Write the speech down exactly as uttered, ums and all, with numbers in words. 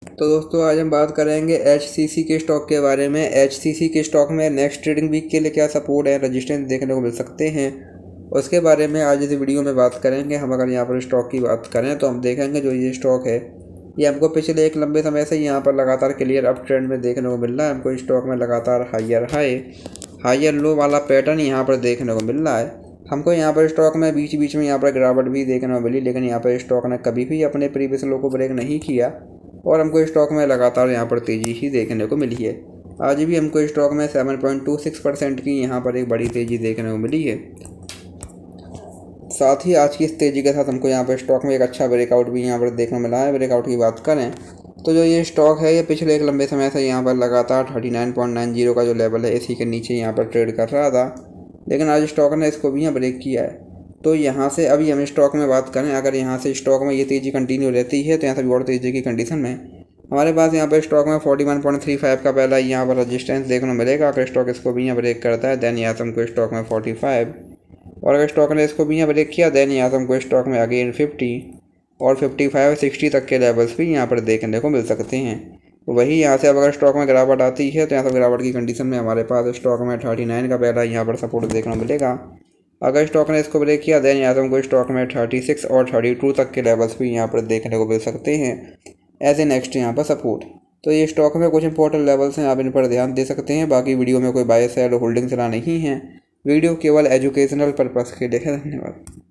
तो दोस्तों आज हम बात करेंगे एच सी सी के स्टॉक के बारे में। एच सी सी के स्टॉक में नेक्स्ट ट्रेडिंग वीक के लिए क्या सपोर्ट है, रजिस्टेंस देखने को मिल सकते हैं, उसके बारे में आज इस वीडियो में बात करेंगे। हम अगर यहाँ पर स्टॉक की बात करें तो हम देखेंगे जो ये स्टॉक है ये हमको पिछले एक लंबे समय से यहाँ पर लगातार क्लियर अप ट्रेंड में देखने को मिल रहा है। हमको स्टॉक में लगातार हायर हाई हायर लो वाला पैटर्न यहाँ पर देखने को मिल रहा है। हमको यहाँ पर स्टॉक में बीच बीच में यहाँ पर गिरावट भी देखने को मिली, लेकिन यहाँ पर स्टॉक ने कभी भी अपने प्रीवियस लो को ब्रेक नहीं किया और हमको स्टॉक में लगातार यहाँ पर तेज़ी ही देखने को मिली है। आज भी हमको स्टॉक में सात पॉइंट दो छह परसेंट की यहाँ पर एक बड़ी तेज़ी देखने को मिली है। साथ ही आज की इस तेज़ी के साथ हमको यहाँ पर स्टॉक में एक अच्छा ब्रेकआउट भी यहाँ पर देखने को मिला है। ब्रेकआउट की बात करें तो जो ये स्टॉक है ये पिछले एक लंबे समय से यहाँ पर लगातार उनतालीस पॉइंट नब्बे का जो लेवल है इसी के नीचे यहाँ पर ट्रेड कर रहा था, लेकिन आज स्टॉक ने इसको भी यहाँ ब्रेक किया है। तो यहाँ से अभी हम स्टॉक में बात करें, अगर यहाँ से स्टॉक में ये तेज़ी कंटिन्यू रहती है तो यहाँ से भी और तेज़ी की कंडीशन में हमारे पास यहाँ पर स्टॉक में इकतालीस पॉइंट तीस का पहला यहाँ पर रजिस्टेंस देखने को मिलेगा। अगर स्टॉक इसको भी यहाँ ब्रेक करता है देन यहाँ से हमको स्टॉक में पैंतालीस, और अगर स्टॉक ने इसको भी यहाँ ब्रेक किया देन यहाँ से हमको स्टॉक में अगेन पचास और पचपन साठ तक के लेवल्स भी यहाँ पर देखने को मिल सकते हैं। वही यहाँ से अब अगर स्टॉक में गिरावट आती है तो यहाँ से गिरावट की कंडीशन में हमारे पास स्टॉक में उनतालीस का पहला यहाँ पर सपोर्ट देखने को मिलेगा। अगर स्टॉक ने इसको ब्रेक किया देन यहाँ से हमको स्टॉक में छत्तीस और बत्तीस तक के लेवल्स भी यहाँ पर देखने को मिल सकते हैं एज ए नेक्स्ट यहाँ पर सपोर्ट। तो ये स्टॉक में कुछ इंपॉर्टेंट लेवल्स हैं, आप इन पर ध्यान दे सकते हैं। बाकी वीडियो में कोई बाय सेल होल्डिंग सलाह नहीं है, वीडियो केवल एजुकेशनल पर्पज़ के लिए है। धन्यवाद।